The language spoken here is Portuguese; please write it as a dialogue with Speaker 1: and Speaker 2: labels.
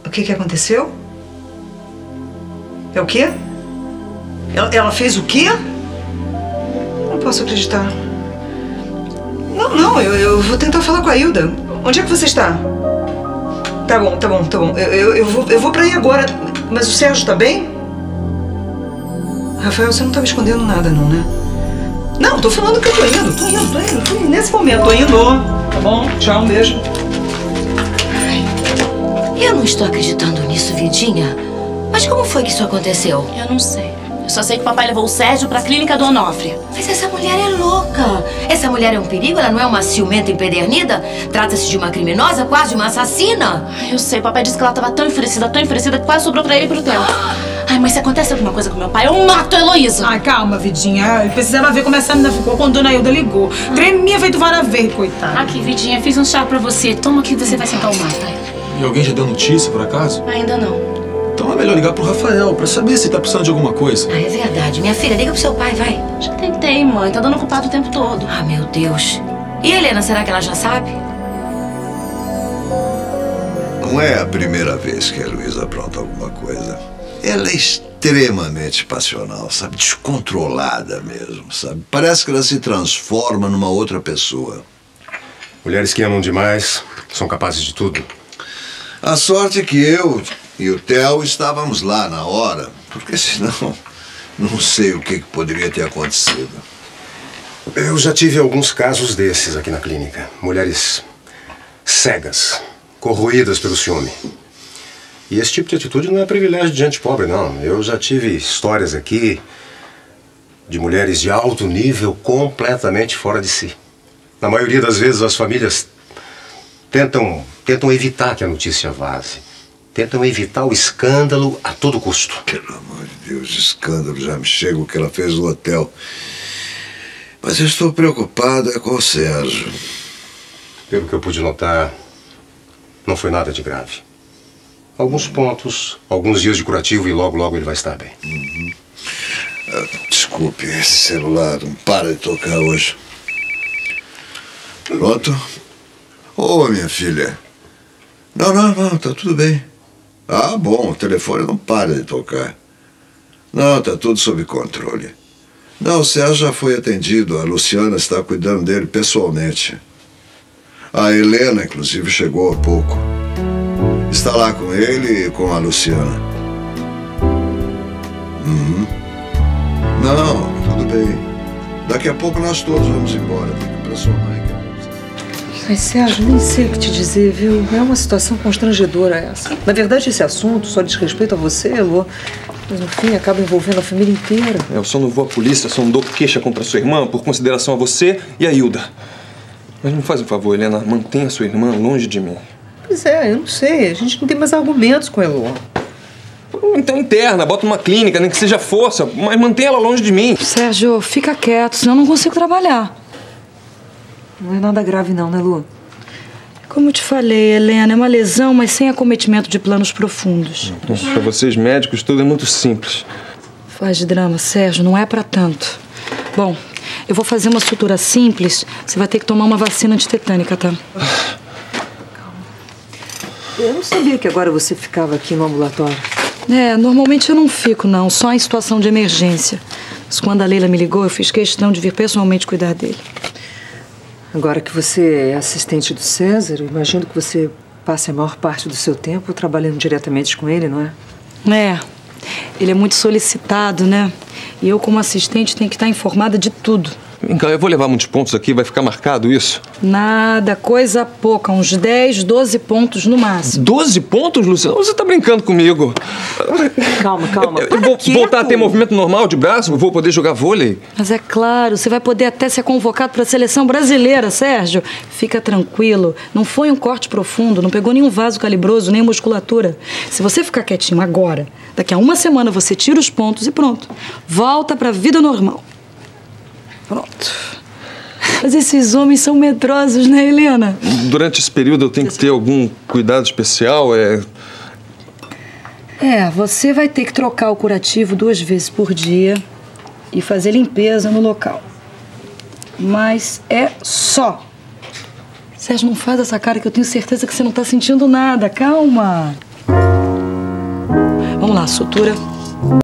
Speaker 1: O que aconteceu? É o quê? Ela fez o quê? Não posso acreditar. Não, eu vou tentar falar com a Hilda. Onde é que você está? Tá bom. Eu vou pra aí agora. Mas o Sérgio tá bem? Rafael, você não tá me escondendo nada, não, né? Não, tô falando que eu tô indo. Nesse momento, tô indo. Tá bom? Tchau, um beijo.
Speaker 2: Eu não estou acreditando nisso, Vidinha. Mas como foi que isso aconteceu?
Speaker 3: Eu não sei. Eu só sei que o papai levou o Sérgio pra clínica do Onofre.
Speaker 2: Mas essa mulher é louca. Essa mulher é um perigo, ela não é uma ciumenta empedernida? Trata-se de uma criminosa, quase uma assassina.
Speaker 3: Ai, eu sei, o papai disse que ela tava tão enfurecida, que quase sobrou pra ele e pro Theo. Ai, mas se acontece alguma coisa com meu pai, eu mato a Heloísa.
Speaker 4: Ai, calma, Vidinha. Eu precisava ver como essa menina ficou quando Dona Hilda ligou. Tremia feito vara verde, coitada.
Speaker 3: Aqui, Vidinha, fiz um chá pra você. Toma que você vai se acalmar, tá?
Speaker 5: E alguém já deu notícia, por acaso?
Speaker 3: Ainda não.
Speaker 5: Então é melhor ligar pro Rafael, pra saber se tá precisando de alguma coisa.
Speaker 2: Ah, é verdade. Minha filha, liga pro seu pai, vai.
Speaker 3: Já tentei, mãe. Tá dando ocupado o tempo todo.
Speaker 2: Ah, meu Deus. E a Helena, será que ela já sabe?
Speaker 6: Não é a primeira vez que a Heloísa apronta alguma coisa. Ela é extremamente passional, sabe? Descontrolada mesmo, sabe? Parece que ela se transforma numa outra pessoa.
Speaker 7: Mulheres que amam demais são capazes de tudo.
Speaker 6: A sorte é que eu e o Theo estávamos lá na hora, porque senão não sei o que poderia ter acontecido.
Speaker 7: Eu já tive alguns casos desses aqui na clínica. Mulheres cegas, corroídas pelo ciúme. E esse tipo de atitude não é privilégio de gente pobre, não. Eu já tive histórias aqui de mulheres de alto nível completamente fora de si. Na maioria das vezes as famílias tentam evitar que a notícia vaze. Tentam evitar o escândalo a todo custo.
Speaker 6: Pelo amor de Deus, escândalo já me chega o que ela fez no hotel. Mas eu estou preocupado com o Sérgio.
Speaker 7: Pelo que eu pude notar, não foi nada de grave. Alguns pontos, alguns dias de curativo e logo ele vai estar bem.
Speaker 6: Desculpe, esse celular não para de tocar hoje. Pronto? Ô, minha filha. Não, tá tudo bem. Ah, bom, o telefone não para de tocar. Não, tá tudo sob controle. Não, o Sérgio já foi atendido, a Luciana está cuidando dele pessoalmente. A Helena, inclusive, chegou há pouco. Está lá com ele e com a Luciana. Não, tudo bem. Daqui a pouco nós todos vamos embora. Fica pra sua mãe.
Speaker 1: Ai, Sérgio, nem sei o que te dizer, viu? É uma situação constrangedora essa. Na verdade, esse assunto só diz respeito a você, Elô. Mas, no fim, acaba envolvendo a família inteira.
Speaker 5: Eu só não vou à polícia, só não dou queixa contra sua irmã por consideração a você e a Hilda. Mas me faz um favor, Helena, mantenha sua irmã longe de mim.
Speaker 1: Pois é, eu não sei. A gente não tem mais argumentos com a Elô.
Speaker 5: Então interna, bota numa clínica, nem que seja força, mas mantenha ela longe de mim.
Speaker 8: Sérgio, fica quieto, senão eu não consigo trabalhar.
Speaker 1: Não é nada grave não, né, Lu?
Speaker 8: Como eu te falei, Helena, é uma lesão, mas sem acometimento de planos profundos.
Speaker 5: Para vocês médicos, tudo é muito simples.
Speaker 8: Faz de drama, Sérgio, não é pra tanto. Bom, eu vou fazer uma sutura simples. Você vai ter que tomar uma vacina antitetânica, tá?
Speaker 1: Calma. Eu não sabia que agora você ficava aqui no ambulatório.
Speaker 8: Normalmente eu não fico, não. Só em situação de emergência. Mas quando a Leila me ligou, eu fiz questão de vir pessoalmente cuidar dele.
Speaker 1: Agora que você é assistente do César, eu imagino que você passe a maior parte do seu tempo trabalhando diretamente com ele, não é?
Speaker 8: Ele é muito solicitado, né? E eu, como assistente, tenho que estar informada de tudo.
Speaker 5: Vem cá, eu vou levar muitos pontos aqui, vai ficar marcado isso?
Speaker 8: Nada, coisa pouca, uns 10, 12 pontos no máximo.
Speaker 5: 12 pontos, Luciana? Você tá brincando comigo?
Speaker 1: Calma.
Speaker 5: Eu vou voltar a ter movimento normal de braço? Vou poder jogar vôlei?
Speaker 8: Mas é claro, você vai poder até ser convocado para a seleção brasileira, Sérgio. Fica tranquilo, não foi um corte profundo, não pegou nenhum vaso calibroso, nem musculatura. Se você ficar quietinho agora, daqui a uma semana você tira os pontos e pronto. Volta para a vida normal. Pronto. Mas esses homens são medrosos, né, Helena?
Speaker 5: Durante esse período eu tenho que ter algum cuidado especial,
Speaker 8: você vai ter que trocar o curativo 2 vezes por dia e fazer limpeza no local. Mas é só. Sérgio, não faz essa cara que eu tenho certeza que você não tá sentindo nada. Calma. Vamos lá, sutura.